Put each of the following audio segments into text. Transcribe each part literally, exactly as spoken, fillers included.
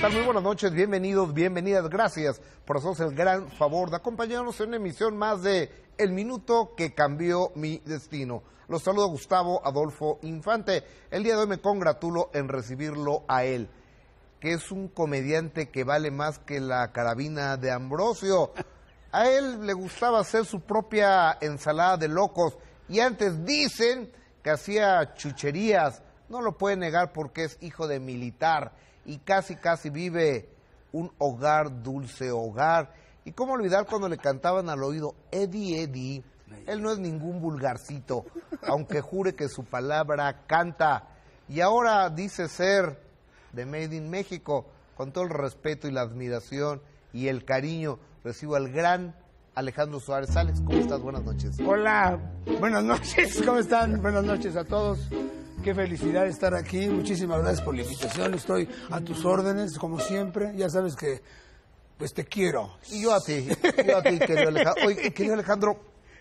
tal? Muy buenas noches, bienvenidos, bienvenidas, gracias por hacernos el gran favor de acompañarnos en una emisión más de El Minuto que Cambió Mi Destino. Los saluda Gustavo Adolfo Infante. El día de hoy me congratulo en recibirlo a él, que es un comediante que vale más que la carabina de Ambrosio. A él le gustaba hacer su propia ensalada de locos y antes dicen que hacía chucherías. No lo puede negar porque es hijo de militar y casi casi vive un hogar, dulce hogar. Y cómo olvidar cuando le cantaban al oído Eddie Eddie. Él no es ningún vulgarcito, aunque jure que su palabra canta. Y ahora dice ser de Made in México. Con todo el respeto y la admiración y el cariño, recibo al gran Alejandro Suárez. Alex, ¿cómo estás? Buenas noches. Hola, buenas noches, ¿cómo están? Buenas noches a todos. Qué felicidad estar aquí. Muchísimas gracias por la invitación. Estoy a tus órdenes, como siempre. Ya sabes que, pues, te quiero. Y yo a ti, yo a ti, querido Alejandro. Oye, querido Alejandro,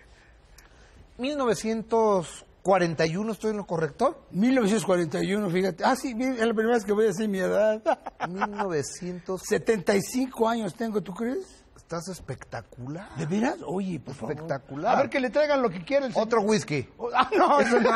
mil novecientos cuarenta y uno, ¿estoy en lo correcto? mil novecientos cuarenta y uno, fíjate. Ah, sí, es la primera vez que voy a decir mi edad. mil novecientos... setenta y cinco años tengo, ¿tú crees? Estás espectacular. ¿De veras? Oye, por favor. Espectacular. A ver, que le traigan lo que quieran. Otro whisky. Ah, no, eso no.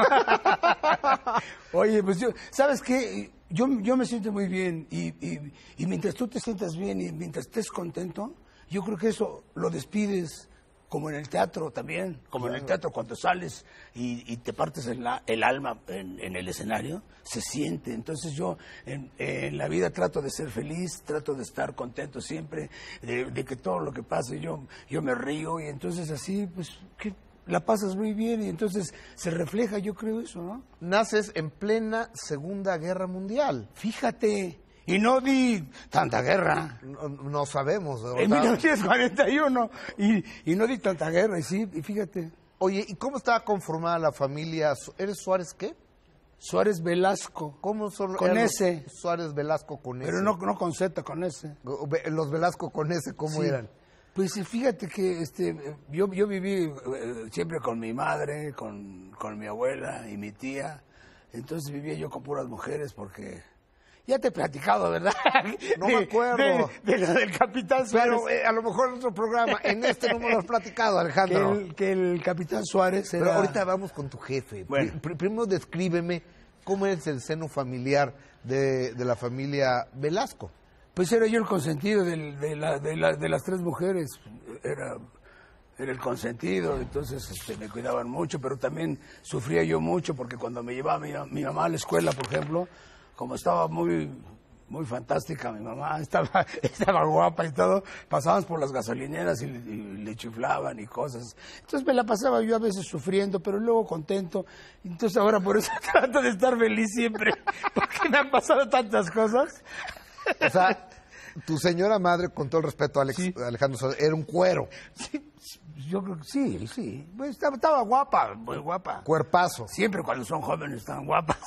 Oye, pues yo, ¿sabes qué? Yo, yo me siento muy bien y, y, y mientras tú te sientas bien y mientras estés contento, yo creo que eso lo despides como en el teatro también, como en el teatro cuando sales y, y te partes en la, el alma en, en el escenario, se siente. Entonces yo en, en la vida trato de ser feliz, trato de estar contento siempre, de, de que todo lo que pase yo, yo me río y entonces así, pues, que la pasas muy bien y entonces se refleja, yo creo eso, ¿no? Naces en plena Segunda Guerra Mundial. Fíjate. Y no di tanta guerra. No, no sabemos. En mil novecientos cuarenta y uno. Y, y no di tanta guerra, y sí, y fíjate. Oye, ¿y cómo estaba conformada la familia? ¿Eres Suárez qué? Suárez Velasco. ¿Cómo son? Con S. Suárez Velasco con S. Pero no, no con Z, con S. Los Velasco con S, ¿cómo sí. eran? Pues fíjate que este, yo, yo viví eh, siempre con mi madre, con, con mi abuela y mi tía. Entonces vivía yo con puras mujeres porque... Ya te he platicado, ¿verdad? No me acuerdo. De, de, de lo del Capitán Suárez. Pero eh, a lo mejor en otro programa, en este no me lo has platicado, Alejandro. Que el, que el Capitán Suárez era... Pero ahorita vamos con tu jefe. Bueno. Pr primero descríbeme cómo es el seno familiar de, de la familia Velasco. Pues era yo el consentido de, de, la, de, la, de las tres mujeres. Era... Era el consentido, entonces este, me cuidaban mucho, pero también sufría yo mucho porque cuando me llevaba mi, mi mamá a la escuela, por ejemplo, como estaba muy muy fantástica mi mamá, estaba, estaba guapa y todo, pasábamos por las gasolineras y, y le chiflaban y cosas. Entonces me la pasaba yo a veces sufriendo, pero luego contento. Entonces ahora por eso trato de estar feliz siempre, porque me han pasado tantas cosas. O sea, tu señora madre, con todo el respeto a Alex, sí. Alejandro, era un cuero. Sí, yo creo que sí, sí. Pues estaba, estaba guapa, muy guapa. Cuerpazo. Siempre cuando son jóvenes están guapas.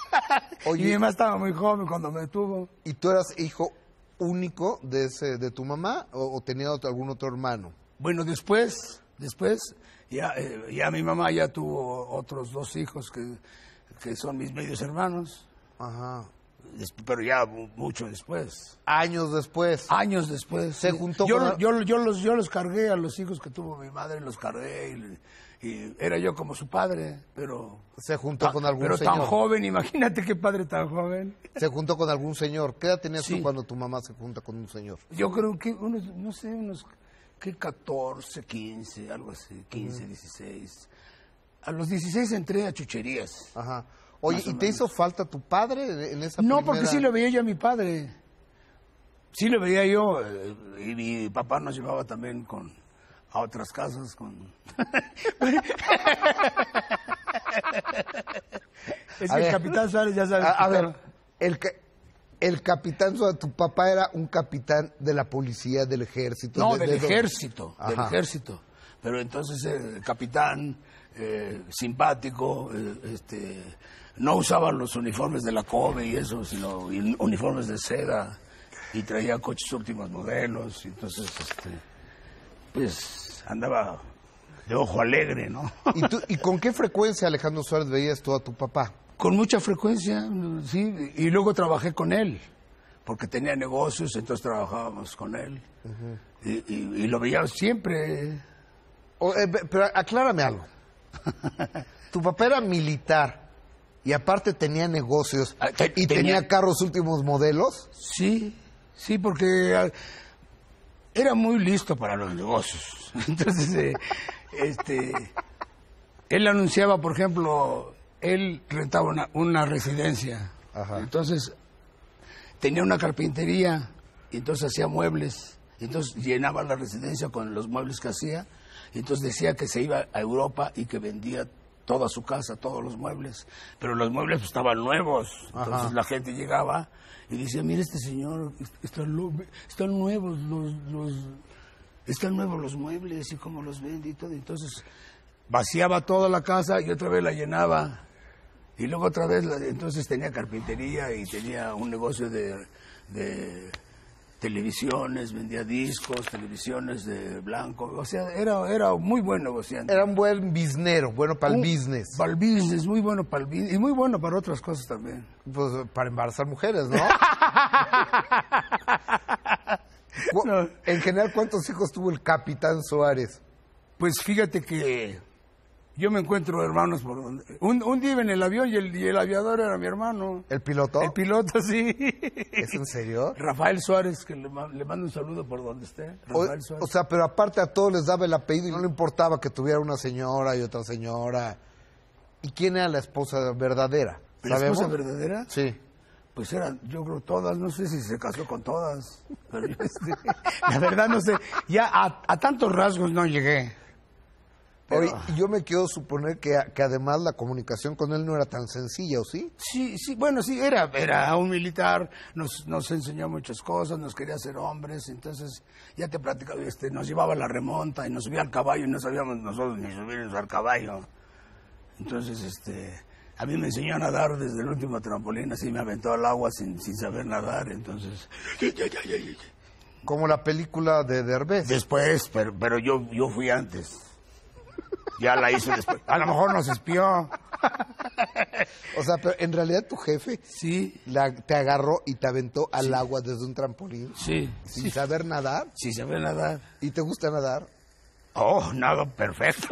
Oye, y mi mamá estaba muy joven cuando me tuvo. ¿Y tú eras hijo único de ese de tu mamá o, o tenías otro, algún otro hermano? Bueno, después, después, ya, eh, ya mi mamá ya tuvo otros dos hijos que, que son mis medios hermanos. Ajá. Pero ya mucho después. Años después. Años después. Se juntó yo, con... La... yo, yo, los, yo los cargué a los hijos que tuvo mi madre, los cargué y, y era yo como su padre, pero... Se juntó tan, con algún pero señor. Pero tan joven, imagínate qué padre tan joven. Se juntó con algún señor. ¿Qué edad tenías sí. tú cuando tu mamá se junta con un señor? Yo creo que unos, no sé, unos ¿qué? catorce, quince, algo así, quince, uh-huh. dieciséis. A los dieciséis entré a chucherías. Ajá. Oye, ¿y te hizo falta tu padre en esa No, primera... porque sí lo veía yo a mi padre. Sí lo veía yo. Eh, y mi papá nos llevaba también con a otras casas. con Es que el Capitán Suárez ya sabes. A, a ver, el, el Capitán Suárez, tu papá era un capitán de la policía, del ejército. No, de, del de ejército, Ajá. del ejército. Pero entonces el capitán, eh, simpático, eh, este... no usaban los uniformes de la COBE y eso, sino uniformes de seda y traía coches últimos modelos. Y entonces, este, pues, andaba de ojo alegre, ¿no? ¿Y, tú, ¿Y con qué frecuencia, Alejandro Suárez, veías tú a tu papá? Con mucha frecuencia, sí, y luego trabajé con él. porque tenía negocios, entonces trabajábamos con él. Uh-huh. y, y, y lo veíamos siempre. O, eh, pero aclárame algo. Tu papá era militar y aparte tenía negocios Ah, te- y tenía- tenía carros últimos modelos. Sí, sí, porque ah, era muy listo para los negocios. Entonces, eh, este, él anunciaba, por ejemplo, él rentaba una, una residencia. Ajá. Entonces, tenía una carpintería y entonces hacía muebles. Y entonces llenaba la residencia con los muebles que hacía. Y entonces decía que se iba a Europa y que vendía toda su casa, todos los muebles. Pero los muebles pues, estaban nuevos. Entonces Ajá. la gente llegaba y decía, mire este señor, están, lo- están nuevos los, los, están nuevos los muebles y cómo los vende y todo. Entonces vaciaba toda la casa y otra vez la llenaba. Y luego otra vez, la- entonces tenía carpintería y tenía un negocio de, de televisiones, vendía discos, televisiones de blanco. O sea, era, era muy buen negociante. Era un buen biznero, bueno para el Un- business. Para el business, muy bueno para el business y muy bueno para otras cosas también. Pues para embarazar mujeres, ¿no? Cu- No. En general, ¿cuántos hijos tuvo el Capitán Suárez? Pues fíjate que yo me encuentro hermanos por donde... Un, un día iba en el avión y el, y el aviador era mi hermano. ¿El piloto? El piloto, sí. ¿Es en serio? Rafael Suárez, que le, ma- le mando un saludo por donde esté. O, Rafael Suárez. o sea, pero aparte a todos les daba el apellido y no le importaba que tuviera una señora y otra señora. ¿Y quién era la esposa verdadera? ¿La ¿Sabemos? esposa verdadera? Sí. Pues eran, yo creo, todas, no sé si se casó con todas, pero yo, este, la verdad no sé, ya a, a tantos rasgos no llegué. Pero- Oye, y yo me quiero suponer que, que además la comunicación con él no era tan sencilla, ¿o sí? Sí, sí, bueno, sí, era, era un militar, nos, nos enseñó muchas cosas, nos quería hacer hombres, entonces, ya te platicaba, este, nos llevaba a la remonta y nos subía al caballo y no sabíamos nosotros ni subirnos al caballo. Entonces, este, a mí me enseñó a nadar desde el último trampolín, así me aventó al agua sin, sin saber nadar, entonces... Como la película de Derbez. Después, pero, pero yo, yo fui antes. Ya la hice después. A lo mejor nos espió. O sea, pero en realidad tu jefe Sí, la- te agarró y te aventó al agua desde un trampolín sí, sin sí. saber nadar. Sí sabe nadar. ¿Y te gusta nadar? Oh, nada perfecto.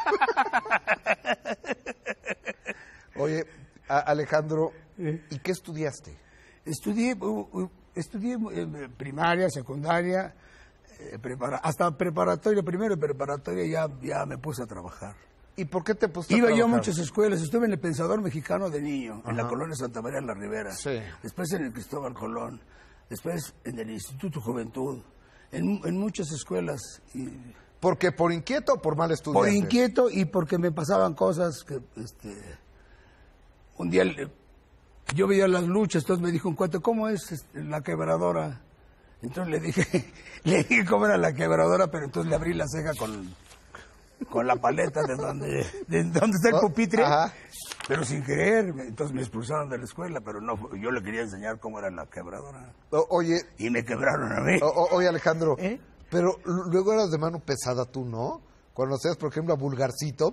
Oye, a- Alejandro, ¿y qué estudiaste? Estudié, uh, uh, estudié eh, primaria, secundaria, eh, prepara- hasta preparatoria, primero de preparatoria ya, ya me puse a trabajar. ¿Y por qué te pusiste a Iba yo a trabajar? muchas escuelas, estuve en el Pensador Mexicano de niño, en la colonia Santa María de la Ribera, Sí. después en el Cristóbal Colón, después en el Instituto Juventud, en, en muchas escuelas. Y ¿Porque por inquieto o por mal estudiante? por inquieto y porque me pasaban cosas que, este, un día le- yo veía las luchas, entonces me dijo un cuate, ¿cómo es este, la quebradora? Entonces le dije, le dije cómo era la quebradora, pero entonces le abrí la ceja con, con la paleta de donde, de donde está el Oh, pupitre, ajá. pero sin querer, me- entonces me expulsaron de la escuela, pero no, yo le quería enseñar cómo era la quebradora. O- oye, Y me quebraron a mí. o- o- oye, Alejandro, ¿Eh? pero l- luego eras de mano pesada tú, ¿no? Cuando hacías, por ejemplo, a Vulgarcito.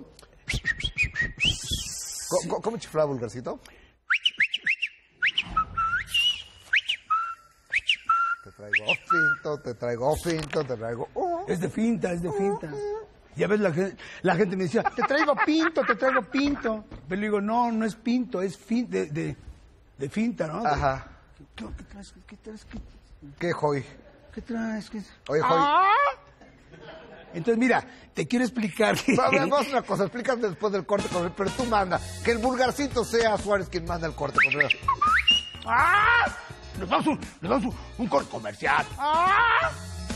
¿Cómo, cómo- cómo chiflaba Vulgarcito? Te traigo finto, te traigo finto, te traigo... oh. Es de finta, es de finta. Ya ves, la gente, la gente me decía, te traigo pinto, te traigo pinto. Pero le digo, no, no es pinto, es fin, de, de, de finta, ¿no? Ajá. ¿Qué, qué traes? ¿Qué traes? ¿Qué, ¿Qué, Joy? qué traes? ¿Qué- Oye, Joy. Entonces, mira, te quiero explicar que... Va, va, Vamos a una cosa, explícame después del corte, comercial, pero tú manda. Que el Vulgarcito sea Suárez quien manda el corte. comercial. ¡Ah! Nos damos un, nos damos un, un corte comercial. ¡Ah!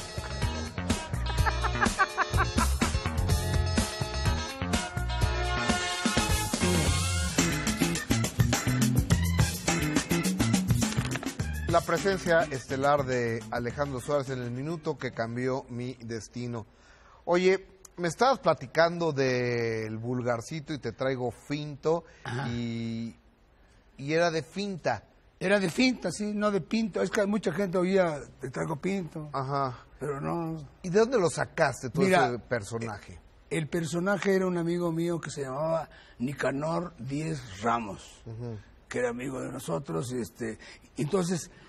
La presencia estelar de Alejandro Suárez en el minuto que cambió mi destino. Oye, me estabas platicando del Vulgarcito y te traigo finto y, y era de finta. Era de finta, sí, no de pinto. Es que mucha gente oía, te traigo pinto. Ajá. Pero no... ¿Y de dónde lo sacaste tú Mira, ese personaje? El personaje era un amigo mío que se llamaba Nicanor Díez Ramos, que era amigo de nosotros. Y este, entonces,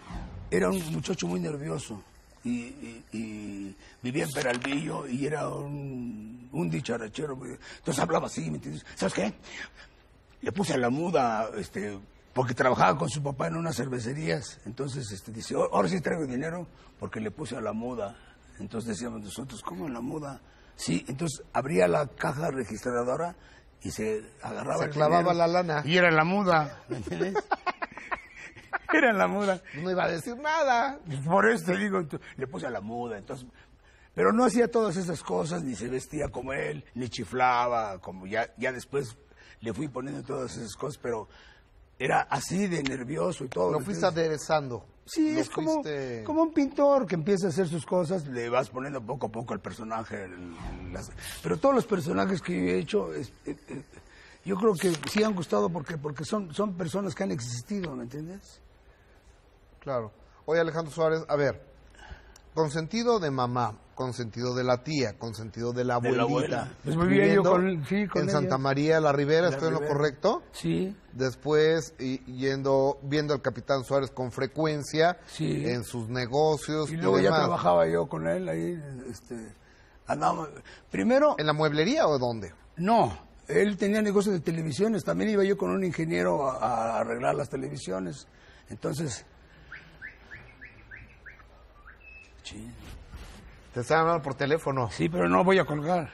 era un muchacho muy nervioso y, y, y vivía en Peralvillo y era un, un dicharachero. Entonces hablaba así, ¿me entiendes? ¿Sabes qué? Le puse a la muda, este, porque trabajaba con su papá en unas cervecerías. Entonces este, dice, ahora sí traigo dinero porque le puse a la muda. Entonces decíamos nosotros, ¿cómo en la muda? Sí, entonces abría la caja registradora y se agarraba Se el clavaba dinero. la lana. Y era la muda, ¿me entiendes? Era la muda. No iba a decir nada. Por eso te digo, le puse a la muda, entonces... Pero no hacía todas esas cosas, ni se vestía como él, ni chiflaba, como ya, ya después le fui poniendo todas esas cosas, pero era así de nervioso y todo. Lo fuiste aderezando. Sí, Lo es como, fuiste... como un pintor que empieza a hacer sus cosas, le vas poniendo poco a poco al personaje. El, las... Pero todos los personajes que yo he hecho, es, eh, eh, yo creo que sí han gustado porque, porque son, son personas que han existido, ¿me entiendes? Claro. Oye, Alejandro Suárez, a ver, consentido de mamá, consentido de la tía, consentido de la abuelita. De la abuela. Pues vivía yo con, sí, con en ella. Santa María de la Ribera, ¿estoy en lo Ribera. correcto? Sí. Después y, yendo, viendo al Capitán Suárez con frecuencia Sí. en sus negocios Y y, luego ya demás. trabajaba yo con él ahí, este, andábamos. Primero, ¿En la mueblería o dónde? no, él tenía negocios de televisiones, también iba yo con un ingeniero a, a arreglar las televisiones. Entonces, sí, Te están hablando por teléfono. sí, pero no voy a colgar.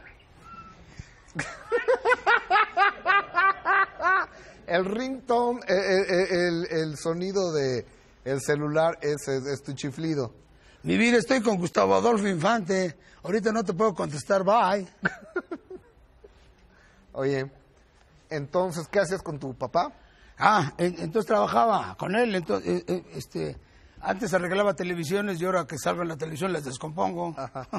El ringtone, eh, eh, eh, el, el sonido de el celular es, es, es tu chiflido. Mi vida, estoy con Gustavo Adolfo Infante. Ahorita no te puedo contestar, bye. Oye, entonces, ¿qué hacías con tu papá? Ah, en- entonces trabajaba con él. Entonces, eh, eh, este, antes arreglaba televisiones y ahora que salgo en la televisión las descompongo.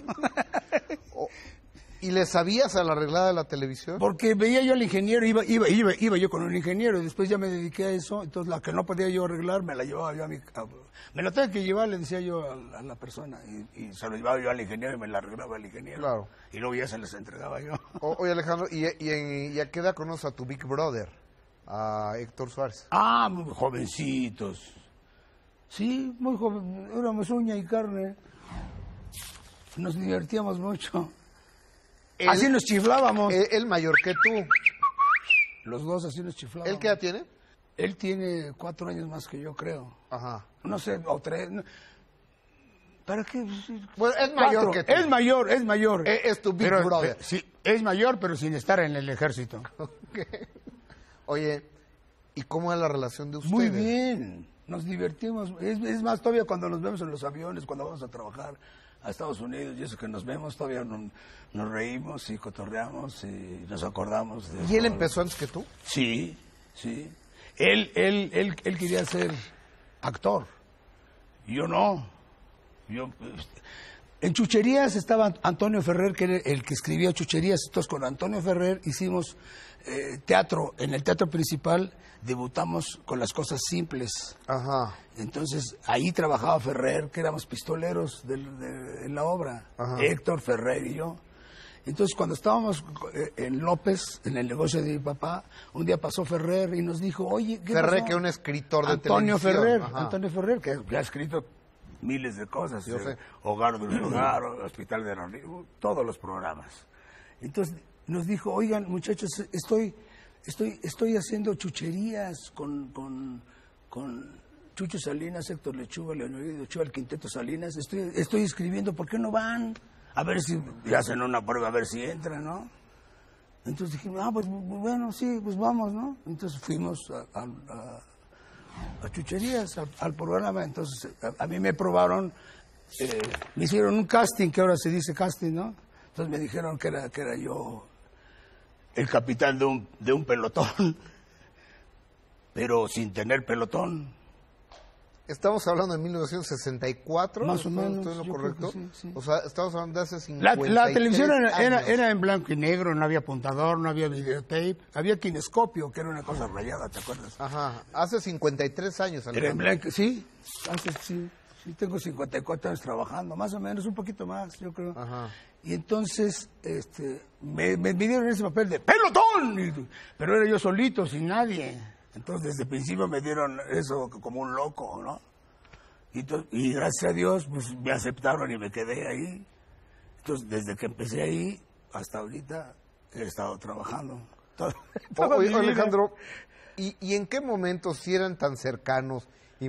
O- ¿Y le sabías a la arreglada de la televisión? Porque veía yo al ingeniero, iba, iba, iba, iba yo con un ingeniero y después ya me dediqué a eso. Entonces la que no podía yo arreglar me la llevaba yo a mi... a- me la tengo que llevar, le decía yo a, la- a la persona. Y, y se lo llevaba yo al ingeniero y me la arreglaba el ingeniero. Claro. Y luego ya se les entregaba yo. O- oye, Alejandro, ¿y, y, en- y a qué edad conoces a tu Big Brother? A Héctor Suárez. Ah, muy jovencitos. Sí, muy joven. Éramos uña y carne. Nos divertíamos mucho. Él- así nos chiflábamos. Él, él mayor que tú. Los dos así nos chiflábamos. ¿Él qué edad tiene? Él tiene cuatro años más que yo, creo. Ajá. No sé, o tres. no. ¿Para qué? Bueno, es mayor Cuatro. que tú. Es mayor, es mayor. Es- es tu Big Pero, Brother. eh, sí, es mayor, pero sin estar en el ejército. Oye, ¿y cómo es la relación de ustedes? Muy bien, nos divertimos. Es, es más, todavía cuando nos vemos en los aviones, cuando vamos a trabajar a Estados Unidos, y eso que nos vemos, todavía no- nos reímos y cotorreamos y nos acordamos. De ¿Y él todo. empezó antes que tú? Sí, sí. Él, él, él, él quería ser actor. Yo no. Yo, este, en Chucherías estaba Antonio Ferrer, que era el que escribía Chucherías. Entonces, con Antonio Ferrer hicimos eh, teatro. En el teatro principal debutamos con Las Cosas Simples. Ajá. Entonces, ahí trabajaba Ferrer, que éramos pistoleros de, de- en la obra. Ajá. Héctor, Ferrer y yo. Entonces, cuando estábamos eh, en López, en el negocio de mi papá, un día pasó Ferrer y nos dijo, oye, ¿qué Ferrer, pasó? que es un escritor de Antonio televisión. Ferrer, Ajá. Antonio Ferrer, que que ha escrito miles de cosas. Yo eh, sé. Hogar del Hogar, Hospital de Ronnie, todos los programas. Entonces, nos dijo, oigan, muchachos, estoy, estoy, estoy haciendo chucherías con, con, con Chucho Salinas, Héctor Lechuga, Leonardo Lechuga, el Quinteto Salinas. Estoy, estoy escribiendo, ¿por qué no van? A ver si y hacen una prueba, a ver si entran, ¿no? Entonces dijimos, ah, pues bueno, sí, pues vamos, ¿no? Entonces fuimos a, a, a- a Chucherías, al, al programa. Entonces a, a mí me probaron, eh, me hicieron un casting, que ahora se dice casting, ¿no? Entonces me dijeron que era, que era yo el capitán de un, de un pelotón, pero sin tener pelotón. Estamos hablando de mil novecientos sesenta y cuatro. Más o ¿Estoy- menos, ¿Estoy en lo yo creo correcto? que sí, sí. O sea, estamos hablando de hace La, cincuenta y tres la televisión era, era, años. era en blanco y negro, no había apuntador, no había videotape, había kinescopio, que era una cosa rayada, ¿te acuerdas? Ajá. Hace cincuenta y tres años. Era en Alejandro. blanco, sí, hace, sí, sí, tengo cincuenta y cuatro años trabajando, más o menos, un poquito más, yo creo. Ajá. Y entonces, este, me, me, me dieron ese papel de pelotón, y- pero era yo solito, sin nadie. Entonces, desde el principio me dieron eso como un loco, ¿no? Y, to- y gracias a Dios, pues me aceptaron y me quedé ahí. Entonces, desde que empecé ahí hasta ahorita, he estado trabajando. Todo- toda Oye, mi vida. Alejandro, ¿y, ¿y en qué momentos si eran tan cercanos y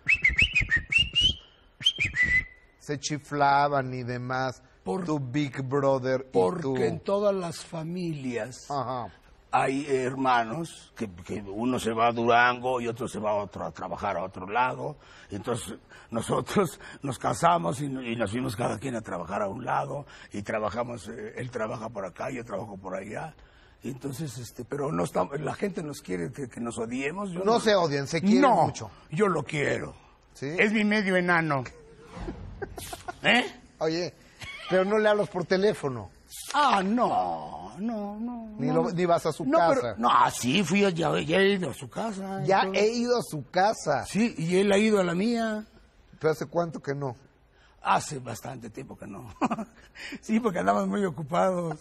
se chiflaban y demás? Por- tu Big Brother y Porque tu... en todas las familias Ajá. hay hermanos que, que uno se va a Durango y otro se va a, otro, a trabajar a otro lado. Entonces nosotros nos casamos y, y nos fuimos cada quien a trabajar a un lado y trabajamos, eh, él trabaja por acá, yo trabajo por allá. Entonces, este, pero no estamos, la gente nos quiere que, que nos odiemos. Yo No se odian, se quieren no, mucho. yo lo quiero. ¿Sí? Es mi medio enano. ¿Eh? Oye, pero no le hablas por teléfono, Ah, no, no, no. ni, no. lo- ni vas a su No, casa. pero- no, ah, sí, fui, a- ya, ya he ido a su casa. y Ya todo. he ido a su casa. Sí, y él ha ido a la mía. ¿Pero hace cuánto que no? Hace bastante tiempo que no. Sí, porque andamos muy ocupados.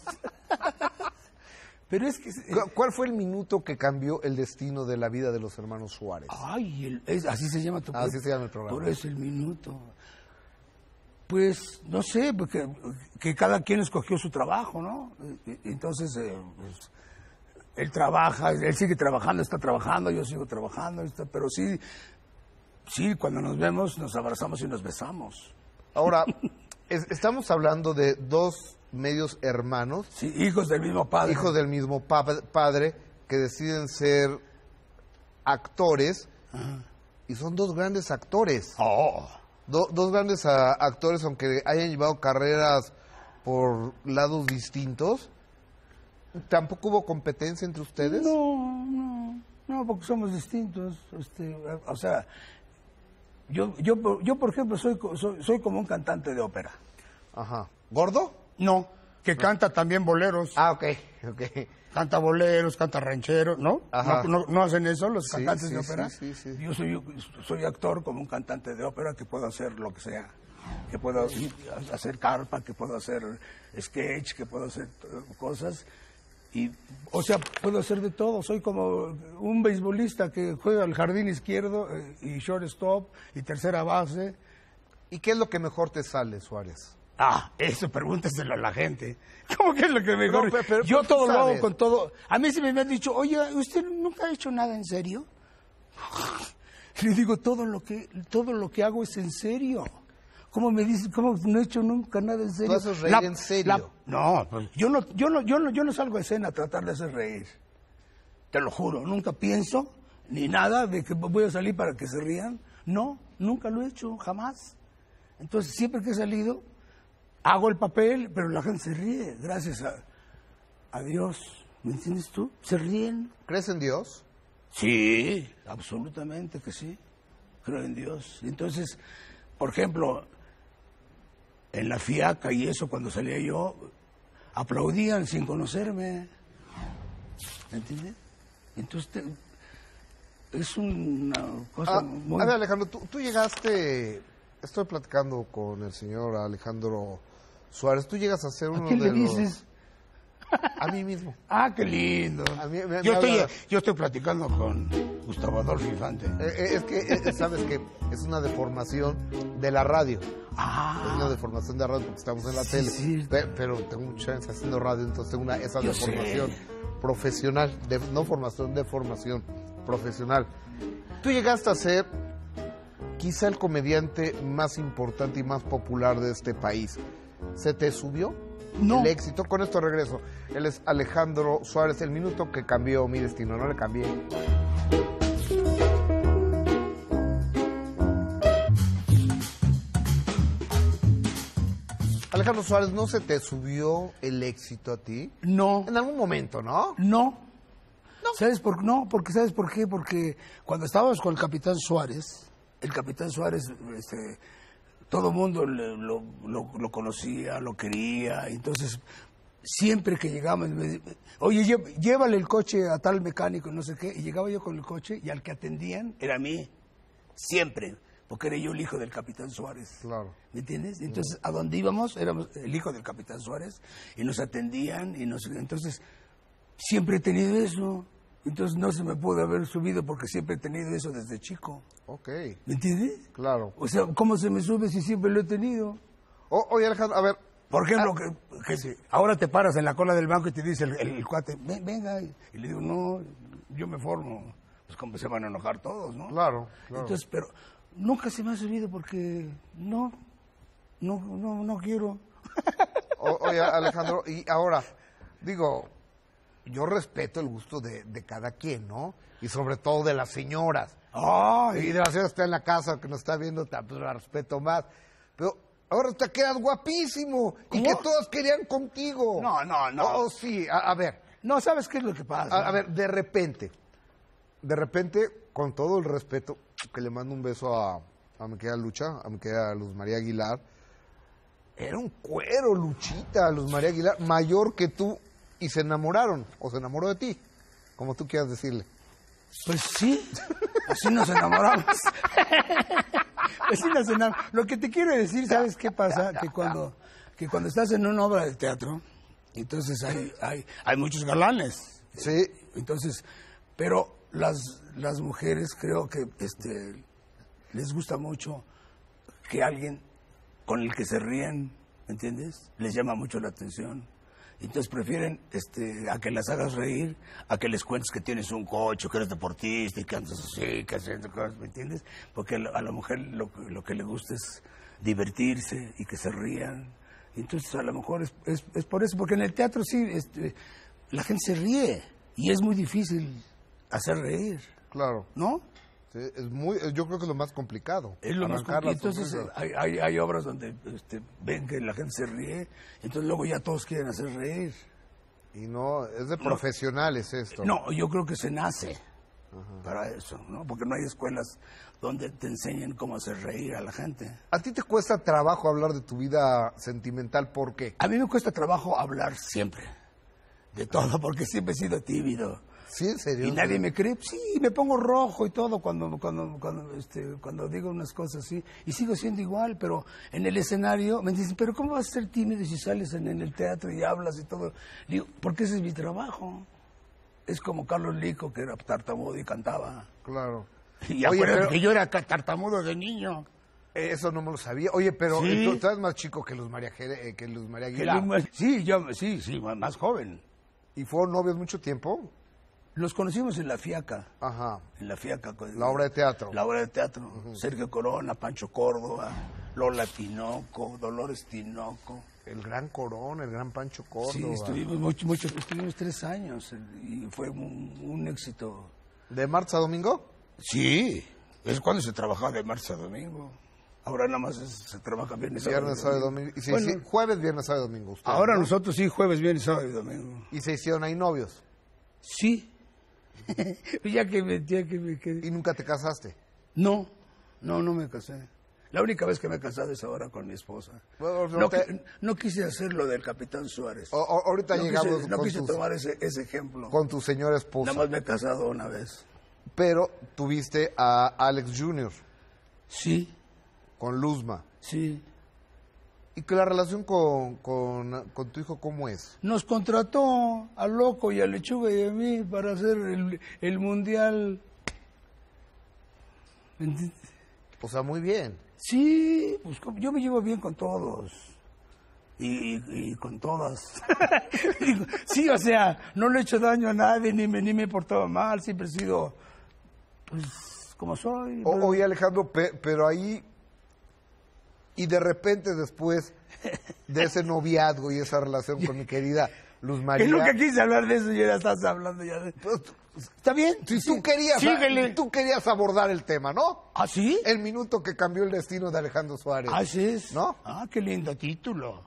Pero es que... eh, ¿Cu- ¿Cuál fue el minuto que cambió el destino de la vida de los hermanos Suárez? Ay, el- es- así se llama tu Así se llama el programa. Por eso el minuto. Pues, no sé, porque que cada quien escogió su trabajo, ¿no? Y- y- Entonces, eh, pues, él trabaja, él sigue trabajando, está trabajando, yo sigo trabajando, está- pero sí, sí, cuando nos vemos nos abrazamos y nos besamos. Ahora, es- estamos hablando de dos medios hermanos, Sí, hijos del mismo padre. hijos del mismo pa- padre, que deciden ser actores, y son dos grandes actores. Oh. Do- dos grandes a- actores, aunque hayan llevado carreras por lados distintos. ¿Tampoco hubo competencia entre ustedes? No, no, no, porque somos distintos. Este, o sea, yo, yo, yo por ejemplo, soy, co- soy, soy como un cantante de ópera. Ajá. ¿Gordo? No, que canta también boleros. Ah, ok, ok. Canta boleros, canta rancheros, ¿no? Ajá. ¿No, no, no hacen eso los Sí, cantantes sí, de ópera? sí, sí, sí. Yo soy, soy actor como un cantante de ópera que puedo hacer lo que sea. Que puedo hacer carpa, que puedo hacer sketch, que puedo hacer eh, cosas. Y, o sea, puedo hacer de todo. Soy como un beisbolista que juega al jardín izquierdo eh, y shortstop y tercera base. ¿Y qué es lo que mejor te sale, Suárez? Ah, eso pregúntaselo a la gente. ¿Cómo que es lo que mejor? No, pero- pero Yo tú todo lo hago sabes. con todo. A mí se me han dicho, oye, ¿usted nunca ha hecho nada en serio? Le digo, todo lo que todo lo que hago es en serio. ¿Cómo me dice? ¿Cómo no he hecho nunca nada en serio? haces reír en serio? no, pues, yo no, yo no, yo no, yo no salgo a escena a tratar de hacer reír. Te lo juro, nunca pienso ni nada de que voy a salir para que se rían. No, nunca lo he hecho, jamás. Entonces, siempre que he salido, hago el papel, pero la gente se ríe, gracias a, a Dios. ¿Me entiendes tú? Se ríen. ¿Crees en Dios? Sí, absolutamente que sí. Creo en Dios. Entonces, por ejemplo, en la fiaca y eso, cuando salía yo, aplaudían sin conocerme. ¿Me entiendes? Entonces, te- es una cosa Ah, muy... A ver, Alejandro, tú, tú llegaste, estoy platicando con el señor Alejandro Suárez, tú llegas a ser uno ¿A quién de le los... dices? A mí mismo. Ah, qué lindo. A mí me- yo, me estoy, habla- yo estoy platicando con Gustavo Adolfo Infante. Eh, eh, es que, eh, sabes que es una deformación de la radio. Es Ah, una deformación de la radio porque estamos en la Sí, tele. sí. Pe- Pero tengo mucha años haciendo radio, entonces tengo una, esa Yo sé. deformación profesional. de- no formación, deformación profesional. Tú llegaste a ser quizá el comediante más importante y más popular de este país. ¿Se te subió No. el éxito? Con esto regreso. Él es Alejandro Suárez, el minuto que cambió mi destino. No le cambié. Alejandro Suárez, ¿no se te subió el éxito a ti? no. En algún momento, ¿no? No. ¿Sabes por qué? No, porque ¿sabes por qué? Porque cuando estábamos con el Capitán Suárez, el Capitán Suárez, este, todo el mundo le- lo, lo- lo conocía, lo quería, entonces siempre que llegábamos, me- oye, lle- llévale el coche a tal mecánico, no sé qué, y llegaba yo con el coche y al que atendían era a mí, siempre, porque era yo el hijo del Capitán Suárez. Claro. ¿Me entiendes? Entonces, a donde íbamos, éramos el hijo del Capitán Suárez, y nos atendían, y nos, entonces, siempre he tenido eso. Entonces no se me pudo haber subido porque siempre he tenido eso desde chico. Ok. ¿Me entiendes? Claro. O sea, ¿cómo se me sube si siempre lo he tenido? O, oye, Alejandro, a ver. Por ejemplo, ah, que, que si ahora te paras en la cola del banco y te dice el, el, el cuate, "Ven, venga, y le digo, no, yo me formo. Pues como se van a enojar todos, ¿no? Claro, claro. Entonces, pero nunca se me ha subido porque no, no, no, no quiero. O, oye, Alejandro, y ahora, digo, yo respeto el gusto de, de cada quien, ¿no? Y sobre todo de las señoras. Ay, Y de la señora que está en la casa, que nos está viendo, pues la respeto más. Pero ahora te quedas guapísimo. Y ¿Cómo? que todos querían contigo. No, no, no. Oh, sí, a, a ver, no, ¿sabes qué es lo que pasa? a, a ver, de repente, de repente, con todo el respeto, que le mando un beso a, a mi querida Lucha, a mi querida Luz María Aguilar, era un cuero, Luchita, Luz María Aguilar, mayor que tú, y se enamoraron, o se enamoró de ti, como tú quieras decirle. Pues sí, así nos enamoramos. Así nos enamoramos. Lo que te quiero decir, ¿sabes qué pasa? Que cuando, que cuando estás en una obra de teatro, entonces hay, hay, hay muchos galanes. Sí. Entonces, pero las, las mujeres creo que este, les gusta mucho que alguien con el que se ríen, ¿entiendes? Les llama mucho la atención. Entonces prefieren este, a que las hagas reír, a que les cuentes que tienes un coche, que eres deportista y que andas así, que haciendo cosas, ¿me entiendes? Porque a la mujer lo, lo que le gusta es divertirse y que se rían. Entonces a lo mejor es, es, es por eso, porque en el teatro sí, este, la gente se ríe y es muy difícil hacer reír, Claro. ¿no? Sí, es muy, yo creo que es lo más complicado. Es lo más arrancar la complicado. Entonces sonrisa. hay, hay, hay obras donde este, ven que la gente se ríe, entonces luego ya todos quieren hacer reír. Y no, es de profesionales esto. No, yo creo que se nace Ajá. para eso, ¿no? Porque no hay escuelas donde te enseñen cómo hacer reír a la gente. ¿A ti te cuesta trabajo hablar de tu vida sentimental? ¿Por qué? A mí me cuesta trabajo hablar siempre, de todo, porque siempre he sido tímido. ¿Sí, en serio? Y nadie me cree. Sí, me pongo rojo y todo cuando cuando cuando este, cuando digo unas cosas así. Y sigo siendo igual, pero en el escenario me dicen, pero ¿cómo vas a ser tímido si sales en, en el teatro y hablas y todo? Digo, porque ese es mi trabajo. Es como Carlos Lico, que era tartamudo y cantaba. Claro. Y Oye, acuérdate pero- que yo era ca- tartamudo de niño. Eso no me lo sabía. Oye, pero Sí. tú, tú eres más chico que Luz María, Jere- eh, que Luz María Que Aguilar. lo- Sí, yo, sí, sí, más joven. ¿Y fueron novios mucho tiempo? Los conocimos en La Fiaca. Ajá. En La Fiaca. con- La obra de teatro. La obra de teatro. Sergio Corona, Pancho Córdoba, Lola Tinoco, Dolores Tinoco. El gran Corón, el gran Pancho Córdoba. Sí, estuvimos mucho, mucho, estuvimos tres años eh, y fue un, un éxito. ¿De martes a domingo? Sí, es cuando se trabajaba de martes a domingo. Ahora nada más es- se trabaja viernes, Viernes, sábado y domingo. Y se Bueno, hici- jueves, viernes, sábado y domingo. ustedes, ahora ¿no? nosotros sí, jueves, viernes, sábado y domingo. Y se hicieron ahí novios. Sí. ya que me, ya que me quedé. ¿Y nunca te casaste? No, no, no me casé. La única vez que me he casado es ahora con mi esposa. Bueno, No, no te- qui- no quise hacer lo del Capitán Suárez. O- o- ahorita no llegamos quise, no con, quise tus- tomar ese, ese ejemplo. con tu señora esposa. Nada más me he casado una vez. Pero tuviste a Alex junior Sí, con Luzma. sí. ¿Y que la relación con, con, con tu hijo cómo es? Nos contrató a Loco y a Lechuga y a mí para hacer el, el mundial. ¿Me entiendes? O sea, muy bien. Sí, pues como- yo me llevo bien con todos. Y, y- y con todas. Digo, sí, o sea, no le he hecho daño a nadie, ni me, ni me he portado mal, siempre he sido, pues, como soy. O- pero- oye, Alejandro, pe- pero ahí... Y de repente después de ese noviazgo y esa relación con mi querida Luz María... Es lo que quise hablar de eso y ya estás hablando ya de... Pues, ¿Está bien? si Sí, tú querías, síguele. tú querías abordar el tema, ¿no? ¿Ah, sí? El minuto que cambió el destino de Alejandro Suárez. Así es. ¿No? Ah, qué lindo título.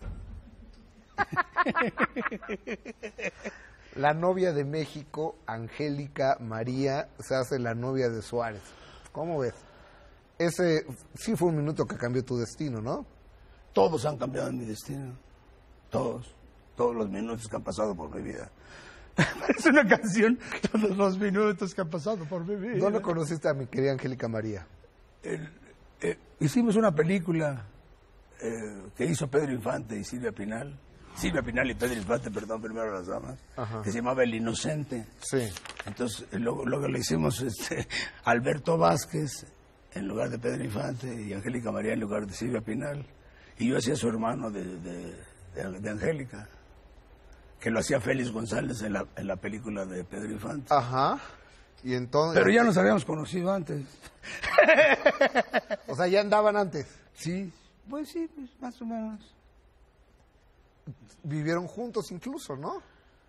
La novia de México, Angélica María, se hace la novia de Suárez. ¿Cómo ves? Ese sí fue un minuto que cambió tu destino, ¿no? Todos han cambiado mi destino. Todos. Todos los minutos que han pasado por mi vida. Es una canción. Todos los minutos que han pasado por mi vida. ¿Dónde conociste a mi querida Angélica María? El- eh, hicimos una película eh, que hizo Pedro Infante y Silvia Pinal. Silvia Pinal y Pedro Infante, perdón, primero las damas, Ajá. que se llamaba El Inocente. Sí. Entonces, luego, luego le hicimos este, Alberto Vázquez en lugar de Pedro Infante y Angélica María en lugar de Silvia Pinal. Y yo hacía su hermano de, de, de, de Angélica, que lo hacía Félix González en la, en la película de Pedro Infante. Ajá. Y entonces... Pero ya nos habíamos conocido antes. O sea, ya andaban antes. Sí, pues sí, pues más o menos. Vivieron juntos incluso, ¿no?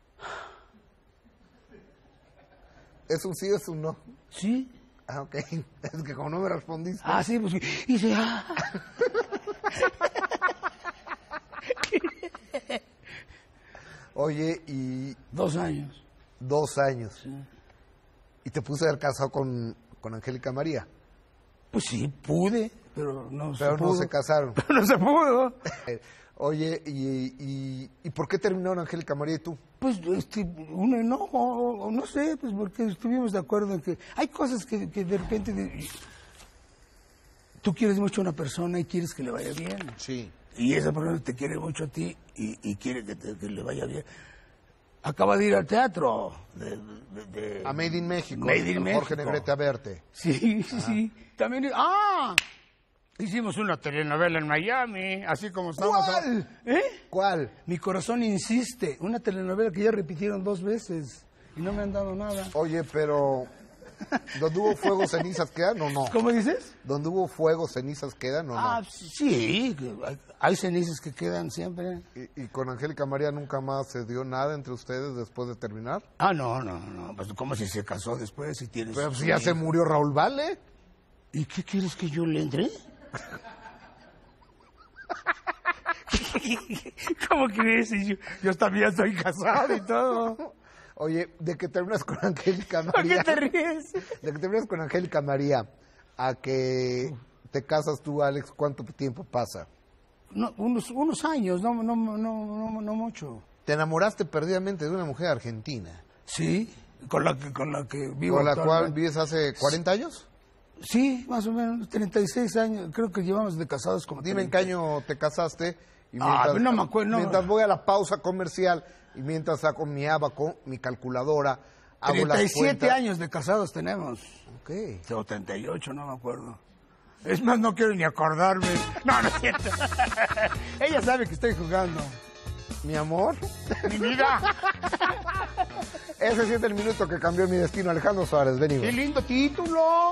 ¿Es un sí o es un no? Sí. Ah, ok. Es que como no me respondiste. Ah, sí, pues sí. Y dice, ah. Oye, y... Dos años. Dos años. Sí. ¿Y te puse a haber casado con, con Angélica María? Pues sí, pude, pero no pero se pudo. no se casaron. Pero no se pudo. Oye, y, y, ¿y por qué terminaron Angélica María y tú? Pues este, un enojo, no sé, pues porque estuvimos de acuerdo en que hay cosas que, que de repente de, tú quieres mucho a una persona y quieres que le vaya bien. Sí. Y esa persona te quiere mucho a ti y, y quiere que, te, que le vaya bien. Acaba de ir al teatro. De, de, de, a Made in México. Made in México. Jorge Negrete a verte. Sí, sí, sí. También, ¡ah! Hicimos una telenovela en Miami, así como estamos... ¿Cuál? A... ¿Eh? ¿Cuál? Mi corazón insiste. Una telenovela que ya repitieron dos veces y no me han dado nada. Oye, pero... ¿Donde hubo fuego, cenizas quedan o no? ¿Cómo dices? ¿Donde hubo fuego, cenizas quedan o no? Ah, sí, hay cenizas que quedan siempre. ¿Y, y con Angélica María nunca más se dio nada entre ustedes después de terminar? Ah, no, no, no. Pues, ¿cómo si se casó después? Si tienes... Pero si ya se murió Raúl Vale. ¿Y qué quieres que yo le entre? ¿Cómo crees? Yo, yo también estoy casado y todo. Oye, de que terminas con Angélica María... ¿Por qué te ríes? De que terminas con Angélica María a que te casas tú, Alex, ¿cuánto tiempo pasa? No, unos, unos años, no, no, no, no, no mucho. ¿Te enamoraste perdidamente de una mujer argentina? Sí, con la que, con la que vivo. ¿Con la cual vives hace cuarenta años? Sí, más o menos, treinta y seis años. Creo que llevamos de casados como Dime en qué año te casaste. Y mientras, ah, no me acuerdo. No. Mientras voy a la pausa comercial y mientras saco mi abaco, mi calculadora, hago treinta y siete las cuentas. años de casados tenemos. Ok. O treinta y ocho, no me acuerdo. Es más, no quiero ni acordarme. No, no es cierto. Ella sabe que estoy jugando. Mi amor. Mi vida. Ese sí es el minuto que cambió mi destino. Alejandro Suárez, venimos. ¡Qué lindo título!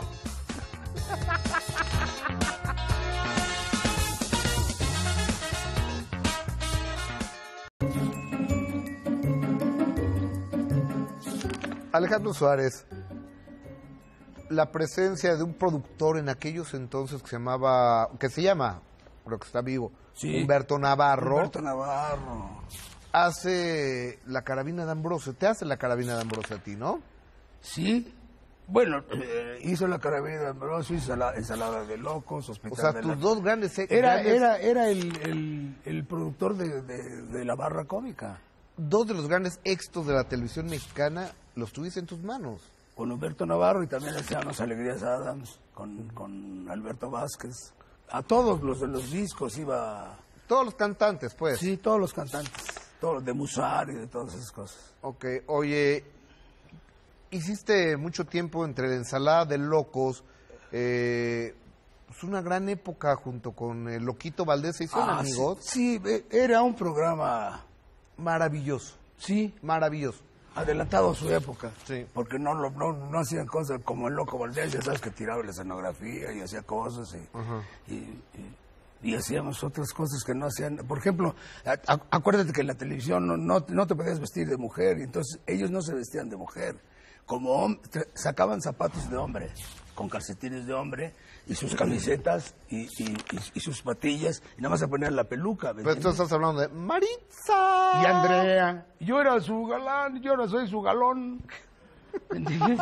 Alejandro Suárez, la presencia de un productor en aquellos entonces que se llamaba, que se llama, creo que está vivo, sí. Humberto Navarro. Humberto Navarro. Hace la carabina de Ambrosio, te hace la carabina de Ambrosio a ti, ¿no? Sí. Bueno, eh, hizo la carabina de Ambrosio, hizo la ensalada de locos, Hospital O sea, de tus la... dos grandes... Era, grandes... era, era el, el, el productor de, de, de la barra cómica. Dos de los grandes éxitos de la televisión mexicana los tuviste en tus manos. Con Humberto Navarro y también hacíamos Alegrías Adams, con, con Alberto Vázquez. A todos los de los discos iba... Todos los cantantes, pues. Sí, todos los cantantes. Todos los de Musar y de todas esas cosas. Ok, oye, hiciste mucho tiempo entre la ensalada de locos, eh, pues una gran época junto con el Loquito Valdés, ¿se hicieron ah, amigos? Sí, sí, era un programa... Maravilloso. Sí. Maravilloso. Adelantado a su época. Sí. Porque no, no, no hacían cosas como el Loco Valdés, ya sabes que tiraba la escenografía y hacía cosas y, y, y, y hacíamos otras cosas que no hacían. Por ejemplo, a, a, acuérdate que en la televisión no, no, no te podías vestir de mujer y entonces ellos no se vestían de mujer. Como sacaban zapatos de hombre, con calcetines de hombre y sus camisetas y, y, y, y sus patillas y nada más se ponían la peluca. Pero tú estás hablando de Maritza y Andrea. Yo era su galán, yo ahora soy su galón. ¿Me entiendes?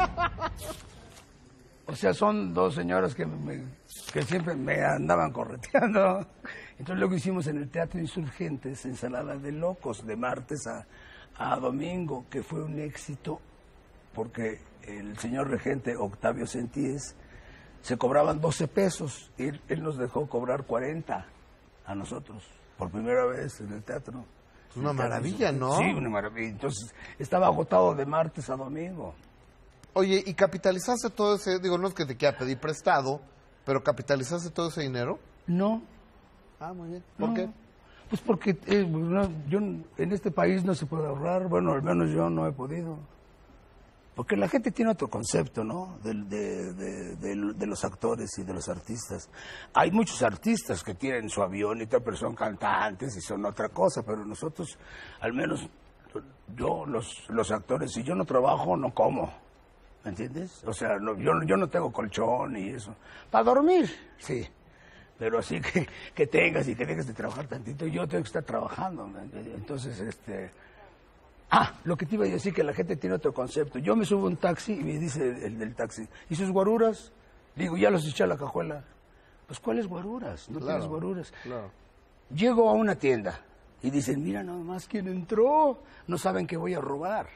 O sea, son dos señoras que, me, que siempre me andaban correteando. Entonces luego hicimos en el Teatro Insurgentes Ensalada de Locos de martes a, a domingo, que fue un éxito porque el señor regente Octavio Sentíes se cobraban doce pesos y él, él nos dejó cobrar cuarenta a nosotros, por primera vez en el teatro. Una maravilla, ¿no? Sí, una maravilla. Entonces, estaba agotado de martes a domingo. Oye, ¿y capitalizaste todo ese, digo, no es que te quiera pedir prestado, pero capitalizaste todo ese dinero? No. Ah, muy bien. ¿Por no. qué? Pues porque eh, no, yo en este país no se puede ahorrar, bueno, al menos yo no he podido. Porque la gente tiene otro concepto, ¿no? De, de, de, de, de los actores y de los artistas. Hay muchos artistas que tienen su avión y tal, pero son cantantes y son otra cosa, pero nosotros, al menos yo, los, los actores, si yo no trabajo, no como. ¿Me entiendes? O sea, no, yo, yo no tengo colchón y eso. Para dormir, sí. Pero así que, que tengas y que dejes de trabajar tantito, yo tengo que estar trabajando. Entonces, este... Ah, lo que te iba a decir, que la gente tiene otro concepto. Yo me subo a un taxi y me dice el, el del taxi, ¿y sus guaruras? Digo, ya los eché a la cajuela. Pues, ¿cuáles guaruras? No Claro, tienes guaruras. Claro. Llego a una tienda y dicen, mira nada más quién entró. No saben que voy a robar.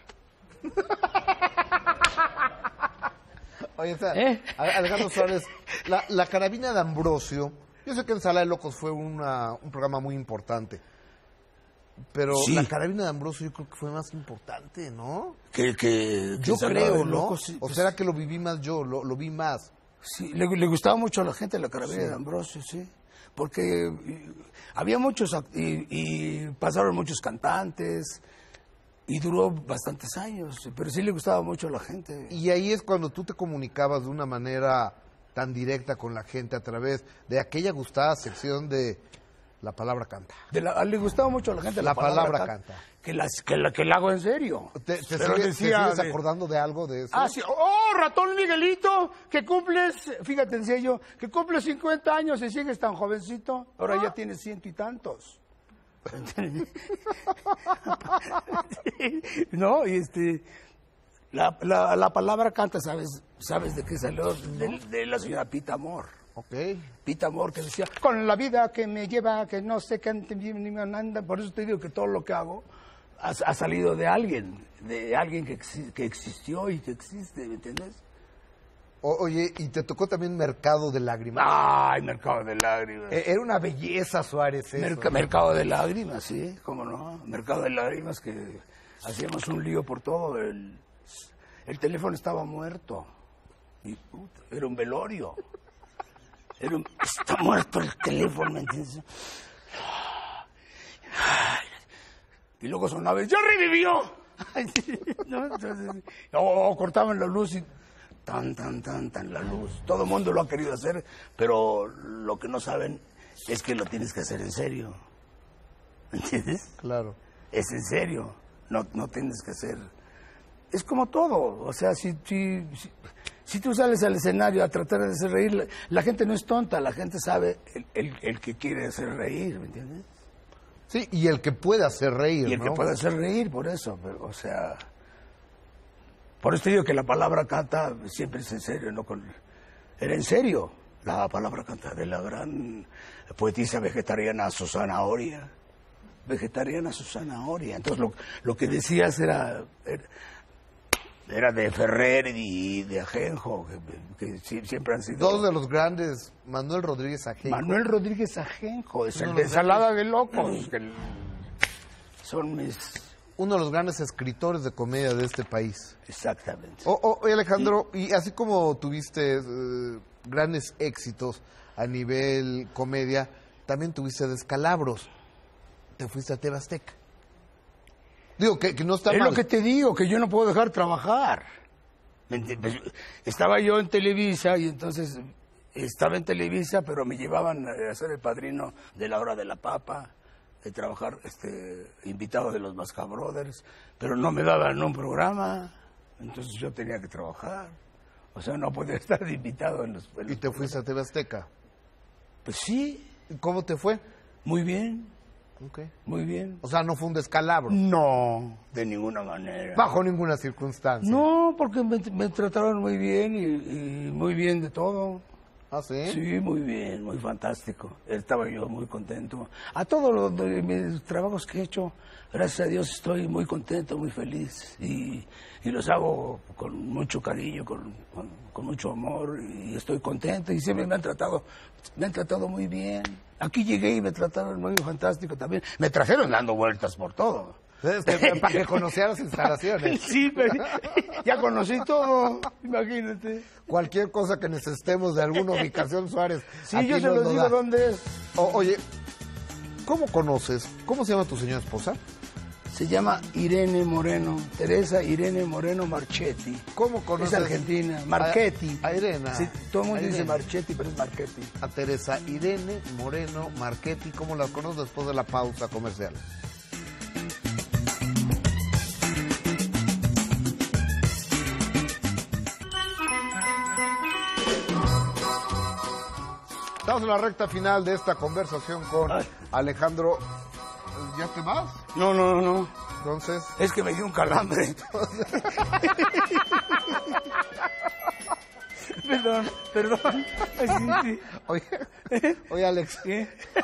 Oye, o sea, ¿Eh? Alejandro Suárez, la, la carabina de Ambrosio, yo sé que en Sala de Locos fue una, un programa muy importante, pero Sí. la carabina de Ambrosio yo creo que fue más importante, ¿no? Que, que, que Yo Sala creo, de ¿no? Locos, sí, ¿O pues, será que lo viví más yo, lo, lo vi más? Sí, le, le gustaba mucho a la gente la carabina Sí. de Ambrosio, sí. Porque y, había muchos, act- y, y pasaron muchos cantantes, y duró bastantes años, pero sí le gustaba mucho a la gente. Y ahí es cuando tú te comunicabas de una manera tan directa con la gente a través de aquella gustada sección de La Palabra Canta. De la- le gustaba mucho a la gente La palabra can- canta. Que, las, que, la, que la hago en serio. ¿Te, te Pero sigues, decía te sigues de- acordando de algo de eso? Ah, sí. Oh, ratón Miguelito, que cumples, fíjate en serio, que cumples cincuenta años y sigues tan jovencito. Ahora Ah. ya tienes ciento y tantos. ¿No? Y este... La, la, la palabra canta, ¿sabes? ¿Sabes de qué salió? De, de la señora Pita Amor. Ok. Pita Amor, que decía, con la vida que me lleva, que no sé qué ni me anda. Por eso te digo que todo lo que hago ha, ha salido de alguien, de alguien que, exi- que existió y que existe, ¿me entiendes? O- oye, y te tocó también Mercado de Lágrimas. Ay, Mercado de Lágrimas. Eh, Era una belleza, Suárez, eso. Merca- Mercado de Lágrimas, sí, cómo no. Mercado de Lágrimas, que hacíamos un lío por todo. El, el teléfono estaba muerto. Y, puta, era un velorio. Era un- está muerto el teléfono, ¿me entiendes? Y luego sonaba, ¡ya revivió! ¿No? Entonces, o, o cortaban la luz y tan, tan, tan, tan la luz. Todo el mundo lo ha querido hacer, pero lo que no saben es que lo tienes que hacer en serio. ¿Me entiendes? Claro. Es en serio. No, no tienes que hacer... Es como todo. O sea, si, si, si, si tú sales al escenario a tratar de hacer reír, la, la gente no es tonta, la gente sabe el, el, el que quiere hacer reír, ¿me entiendes? Sí, y el que puede hacer reír, Y el ¿no? que puede hacer reír, por eso. Pero, o sea... Por eso te digo que la palabra canta siempre es en serio, ¿no? Con, era en serio. La palabra canta de la gran poetisa vegetariana Susana Oria. Vegetariana Susana Oria. Entonces lo, lo que decías era, era, era de Ferrer y de Ajenjo, que, que sí- siempre han sido... Dos de los grandes, Manuel Rodríguez Ajenjo. Manuel Rodríguez Ajenjo, es Uno el de de los Ensalada de Locos. Que el- son mis... Uno de los grandes escritores de comedia de este país. Exactamente. O- o- Oye, Alejandro, y así como tuviste eh, grandes éxitos a nivel comedia, también tuviste descalabros. Te fuiste a T V Azteca. Digo, que, que no está Es mal. lo que te digo, que yo no puedo dejar trabajar. ¿Me entiendes? Estaba yo en Televisa y entonces estaba en Televisa, pero me llevaban a ser el padrino de la hora de la papa, de trabajar este invitado de los Masca Brothers, pero no me daban un programa, entonces yo tenía que trabajar. O sea, no podía estar de invitado en los... en Y los te fuiste a T V Azteca. Pues sí, ¿Y ¿Cómo te fue? muy bien, Ok. muy bien. O sea, no fue un descalabro. No, de ninguna manera. Bajo ninguna circunstancia. No, porque me, me trataron muy bien y, y muy bien de todo. ¿Ah, sí? Sí, muy bien, muy fantástico. Estaba yo muy contento. A todos los de mis trabajos que he hecho, gracias a Dios estoy muy contento, muy feliz. Y, y los hago con mucho cariño, con, con, con mucho amor. Y estoy contento y siempre me han tratado, me han tratado muy bien. Aquí llegué y me trataron muy fantástico también. Me trajeron dando vueltas por todo. Es que, para que conociera las instalaciones. Sí, pero ya conocí todo, imagínate. Cualquier cosa que necesitemos de alguna ubicación, Suárez. Sí, yo se los digo dónde es. O, oye, ¿cómo conoces? ¿Cómo se llama tu señora esposa? Se llama Irene Moreno, Teresa Irene Moreno Marchetti. ¿Cómo conoces? Es argentina, Marchetti. A, a Irene. Sí, todo el mundo Irene. dice Marchetti, pero es Marchetti. A Teresa Irene Moreno Marchetti, ¿cómo la conoces después de la pausa comercial? Estamos en la recta final de esta conversación con Ay. Alejandro. ¿Ya te vas? No, no, no, no. Entonces. Es que me dio un calambre. Perdón, perdón. Ay, sí, sí. Oye, oye, Alex. ¿Qué?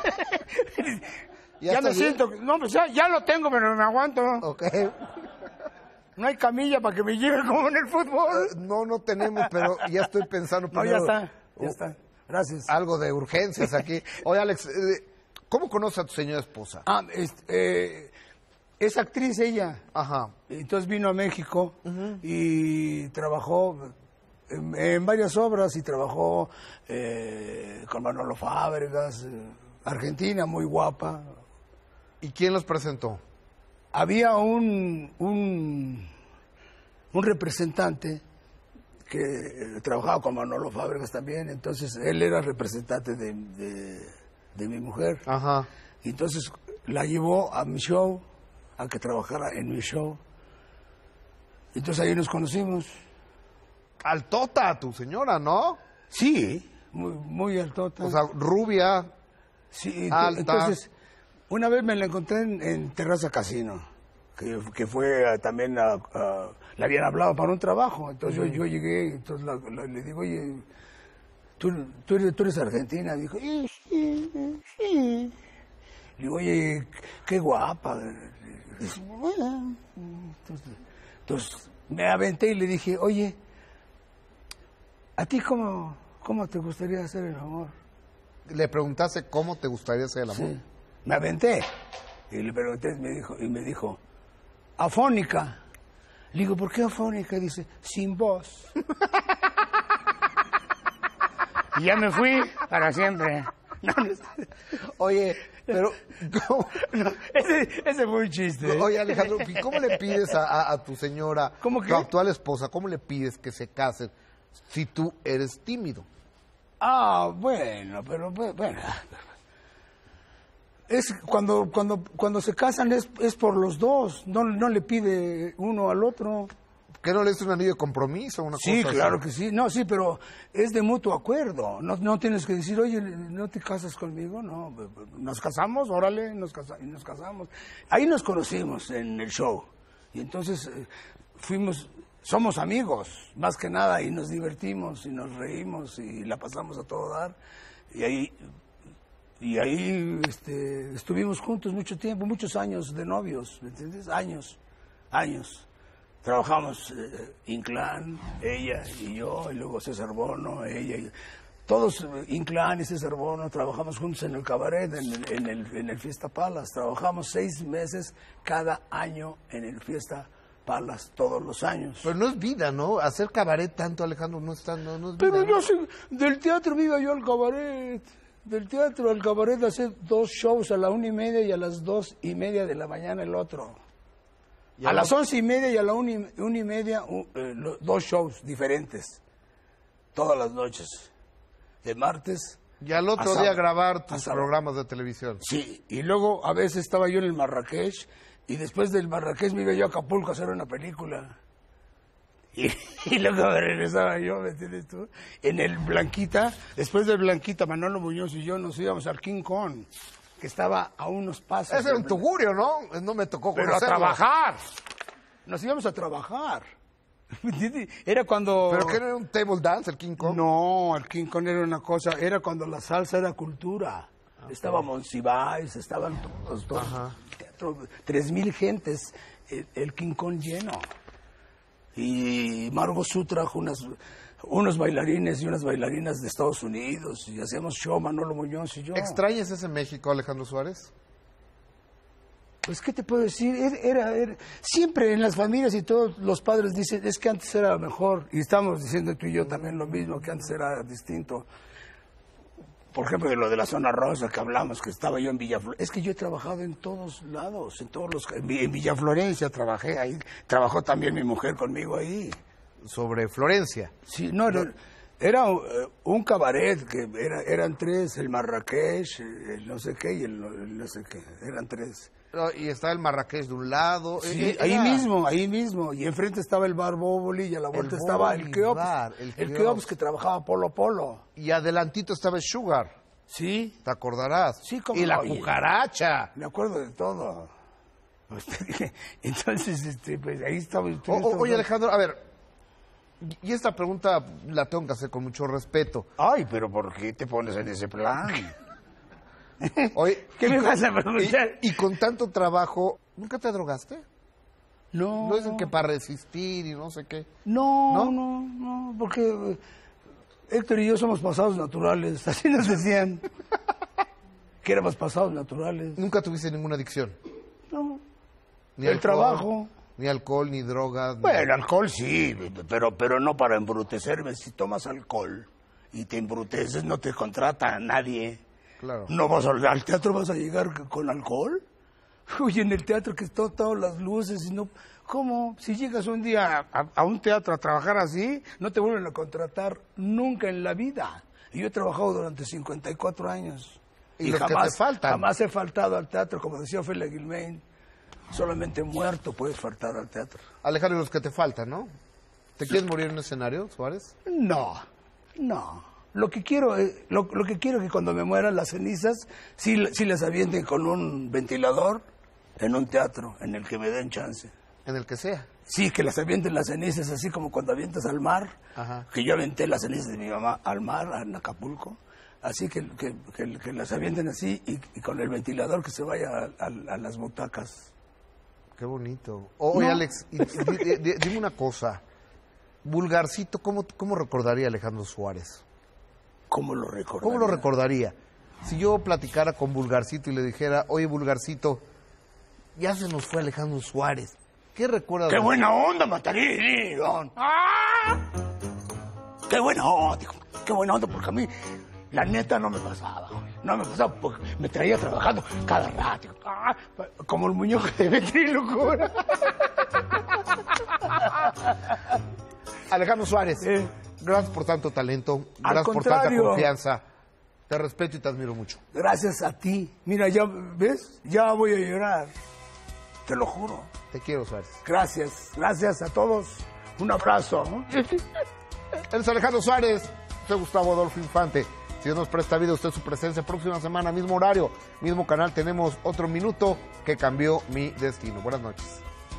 ¿Ya Ya me estás bien? siento. No, pues ya, ya lo tengo, pero me aguanto. Ok. No hay camilla para que me lleve como en el fútbol. No, no tenemos, pero ya estoy pensando No, primero. ya está, ya uh, está. Gracias. Algo de urgencias aquí. Oye, Alex, eh, ¿cómo conoces a tu señora esposa? Ah, es, eh, es actriz ella. Ajá. Entonces vino a México y trabajó en, en varias obras y trabajó eh, con Manolo Fábregas, eh, Argentina, muy guapa. ¿Y quién los presentó? Había un, un, un representante que eh, trabajaba con Manolo Fábregas también, entonces él era representante de, de, de mi mujer. Ajá. Y entonces la llevó a mi show, a que trabajara en mi show. Entonces ahí nos conocimos. Altota, tu señora, ¿no? Sí, muy, muy altota. O sea, rubia. sí, alta. Entonces, una vez me la encontré en, en Terraza Casino, que, que fue a, también, a, a, le habían hablado para un trabajo. Entonces uh-huh. yo, yo llegué y entonces la, la, le digo, oye, ¿tú, tú, eres, tú eres argentina? Dijo, sí, sí, sí. Le digo, oye, qué guapa. Dice, bueno. Entonces, entonces me aventé y le dije, oye, ¿a ti cómo, cómo te gustaría hacer el amor? Le preguntaste cómo te gustaría hacer el amor. Sí. Me aventé. Y le pregunté y me dijo, y me dijo, afónica. Le digo, ¿por qué afónica? Dice, sin voz. Y ya me fui para siempre. No, no, Oye, pero ¿cómo? no, ese, ese fue un chiste. ¿eh? Oye, Alejandro, ¿y cómo le pides a, a, a tu señora, ¿Cómo qué? tu actual esposa, cómo le pides que se casen si tú eres tímido? Ah, bueno, pero bueno. Es cuando cuando cuando se casan es, es por los dos, no, no le pide uno al otro. ¿Qué no le es un anillo de compromiso? Una Sí, cosa claro así? que sí. No, sí, pero es de mutuo acuerdo. No, no tienes que decir, oye, ¿no te casas conmigo? No, nos casamos, órale, nos, casa, y nos casamos. Ahí nos conocimos en el show. Y entonces eh, fuimos, somos amigos, más que nada, y nos divertimos, y nos reímos, y la pasamos a todo dar. Y ahí, y ahí este, estuvimos juntos mucho tiempo, muchos años de novios, ¿me entiendes? Años, años. Trabajamos eh, Inclán, ella y yo, y luego César Bono, ella y... Todos, eh, Inclán y César Bono, trabajamos juntos en el cabaret, en el, en el, en el Fiesta Palace. Trabajamos seis meses cada año en el Fiesta Palace, todos los años. Pero no es vida, ¿no? Hacer cabaret tanto, Alejandro, no, está, no, no es vida. Pero ¿no? yo sé, del teatro me iba yo al cabaret. Del teatro al cabaret hacer dos shows a la una y media y a las dos y media de la mañana el otro. A las once y media y a la una y, una y media, uh, eh, lo, dos shows diferentes, todas las noches, de martes. Y al otro a día sábado, grabar tus a sábado. programas de televisión. Sí, y luego a veces estaba yo en el Marrakech, y después del Marrakech me iba yo a Acapulco a hacer una película. Y, y luego regresaba yo, ¿me entiendes tú? En el Blanquita, después del Blanquita, Manolo Muñoz y yo nos íbamos al King Kong, que estaba a unos pasos. Ese era un tugurio, ¿no? No me tocó Pero a conocerlo. trabajar. Nos íbamos a trabajar. ¿Me entiendes? Era cuando... ¿Pero qué no era un table dance, el King Kong? No, el King Kong era una cosa... Era cuando la salsa era cultura. Okay. Estaba Monsiváis, estaban todos, todos. Ajá. Teatro, tres mil gentes, el, el King Kong lleno. Y Margot Su trajo unas, unos bailarines y unas bailarinas de Estados Unidos, y hacíamos show, Manolo Muñoz y yo. ¿Extrañas ese México, Alejandro Suárez? Pues, ¿qué te puedo decir? Era, era, era- siempre en las familias y todos los padres dicen, es que antes era mejor. Y estamos diciendo tú y yo también lo mismo, que antes era distinto. Por ejemplo, de lo de la zona rosa que hablamos, que estaba yo en Villaflorencia. Es que yo he trabajado en todos lados, en todos los... En Vi- en Villaflorencia trabajé ahí. Trabajó también mi mujer conmigo ahí. Sobre Florencia. Sí, no, no, era eh, un cabaret, que era, eran tres, el Marrakech, el no sé qué y el, el no sé qué, eran tres. No, y está el Marrakech de un lado. Sí, eh, ahí era- mismo, ahí mismo. Y enfrente estaba el bar Bóboli y a la vuelta estaba el Bóboli Keops. Bar, el El Keops. Keops que trabajaba Polo Polo. Y adelantito estaba el Sugar, Sí, ¿te acordarás? Sí, cómo Y la no, oye. cucaracha. me acuerdo de todo. Entonces, este, pues ahí estaba. O- o- oye, Alejandro, a ver, y esta pregunta la tengo que hacer con mucho respeto. Ay, pero ¿por qué te pones en ese plan? Oye, ¿Qué me y con- vas a preguntar? Y, y con tanto trabajo, ¿nunca te drogaste? No. No dicen que para resistir y no sé qué. No, ¿No? no, no, porque eh, Héctor y yo somos pasados naturales, así nos decían. Que éramos pasados naturales. ¿Nunca tuviste ninguna adicción? No. Ni El alcohol, trabajo. Ni alcohol, ni drogas. ni- Bueno, alcohol sí, pero, pero no para embrutecerme. Si tomas alcohol y te embruteces, no te contrata a nadie. Claro. ¿No vas al, al teatro, vas a llegar c- con alcohol? Oye, en el teatro que están todas las luces y no... ¿Cómo? Si llegas un día a, a un teatro a trabajar así, no te vuelven a contratar nunca en la vida. Y yo he trabajado durante cincuenta y cuatro años. Y los que te faltan. Jamás he faltado al teatro, como decía Ophelia Guilmain. Solamente muerto puedes faltar al teatro. Alejandro, y los que te faltan, ¿no? ¿Te quieres morir en un escenario, Suárez? No, no. Lo que quiero, es- lo, lo que quiero es que cuando me mueran las cenizas, sí, sí las avienten con un ventilador en un teatro en el que me den chance. En el que sea. Sí, que las avienten las cenizas, así como cuando avientas al mar, Ajá. que yo aventé las cenizas de mi mamá al mar, en Acapulco. Así que, que, que- que las avienten así y, y con el ventilador que se vaya a, a- a las butacas. Qué bonito. Oye, No. Alex, y- y di- di- dime una cosa. Vulgarcito, ¿cómo, ¿cómo recordaría a Alejandro Suárez? ¿Cómo lo recordaría? ¿Cómo lo recordaría? Si yo platicara con Vulgarcito y le dijera, oye, Vulgarcito, ya se nos fue Alejandro Suárez. ¿Qué recuerdas? ¡Qué de- buena onda, Matarilón! ¡Ah! ¡Qué buena onda! Dijo, ¡qué buena onda! Porque a mí, la neta, no me pasaba. No me pasaba porque me traía trabajando cada rato. ¡Ah! Como el muñeco de Ventríloco. Alejandro Suárez, Eh. gracias por tanto talento, Al gracias por tanta contrario. confianza. Te respeto y te admiro mucho. Gracias a ti. Mira, ya, ¿ves? Ya voy a llorar. Te lo juro. Te quiero, Suárez. Gracias. Gracias a todos. Un abrazo. Él es Alejandro Suárez, soy Gustavo Adolfo Infante. Si Dios nos presta vida, usted su presencia próxima semana, mismo horario, mismo canal, tenemos otro minuto que cambió mi destino. Buenas noches.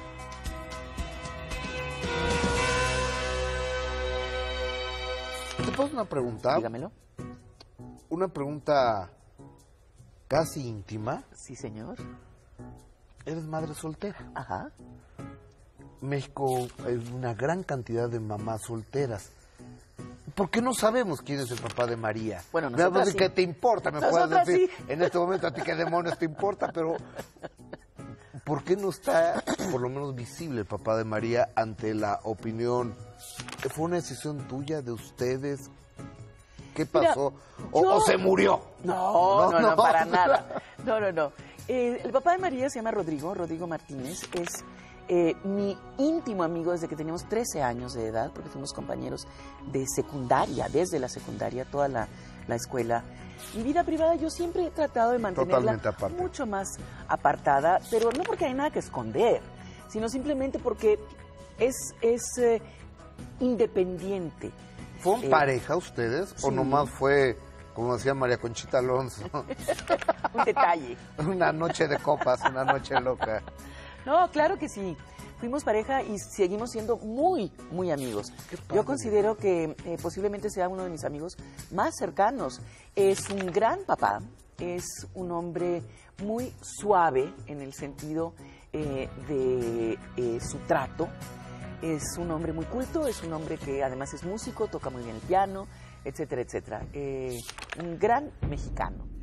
¿Te puedo hacer una pregunta? Dígamelo. Una pregunta casi íntima. Sí, señor. Eres madre soltera. Ajá. México hay una gran cantidad de mamás solteras. ¿Por qué no sabemos quién es el papá de María? Bueno, Me nosotras hablas de sí. qué te importa, me Nosotras puedes decir. sí. En este momento a ti qué demonios te importa, pero ¿por qué no está por lo menos visible el papá de María ante la opinión? ¿Fue una decisión tuya, de ustedes? ¿Qué Mira, pasó? ¿O, yo- o se murió? No, no, no, no. para nada. No, no, no. Eh, el papá de María se llama Rodrigo, Rodrigo Martínez. Es eh, mi íntimo amigo desde que teníamos trece años de edad, porque fuimos compañeros de secundaria, desde la secundaria, toda la, la escuela. Mi vida privada yo siempre he tratado de mantenerla Totalmente aparte. mucho más apartada, pero no porque hay nada que esconder, sino simplemente porque es, es eh, independiente. ¿Fueron Eh, pareja ustedes? ¿O sí. nomás fue, como decía María Conchita Alonso, Un detalle. una noche de copas, una noche loca? No, claro que sí. Fuimos pareja y seguimos siendo muy, muy amigos. Yo considero que eh, posiblemente sea uno de mis amigos más cercanos. Es un gran papá, es un hombre muy suave en el sentido eh, de eh, su trato. Es un hombre muy culto, es un hombre que además es músico, toca muy bien el piano, etcétera, etcétera. Eh, un gran mexicano.